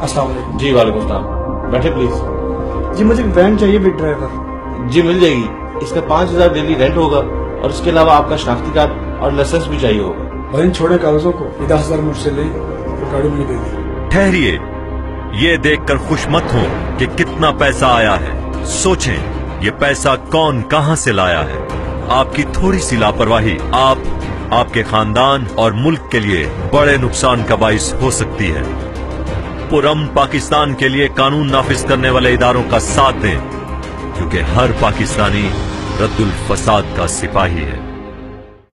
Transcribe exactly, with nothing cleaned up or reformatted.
अस्सलाम वालेकुम। जी वालेकुम सलाम, बैठे प्लीज। जी मुझे वैन चाहिए विद ड्राइवर। जी मिल जाएगी। इसका पाँच हजार डेली रेंट होगा और इसके अलावा आपका शनाख्ती कार्ड और लाइसेंस भी चाहिए होगा। भाई छोड़े कागजों को, दस हजार मुझसे ले तो गाड़ी मुझे दे दी। ठहरिए, ये देखकर खुश मत हो कि कितना पैसा आया है। सोचें ये पैसा कौन कहां से लाया है। आपकी थोड़ी सी लापरवाही आप, आपके खानदान और मुल्क के लिए बड़े नुकसान का बाइस हो सकती है। पुरम पाकिस्तान के लिए कानून नाफिज करने वाले इदारों का साथ दें, क्योंकि हर पाकिस्तानी रद्दुल फसाद का सिपाही है।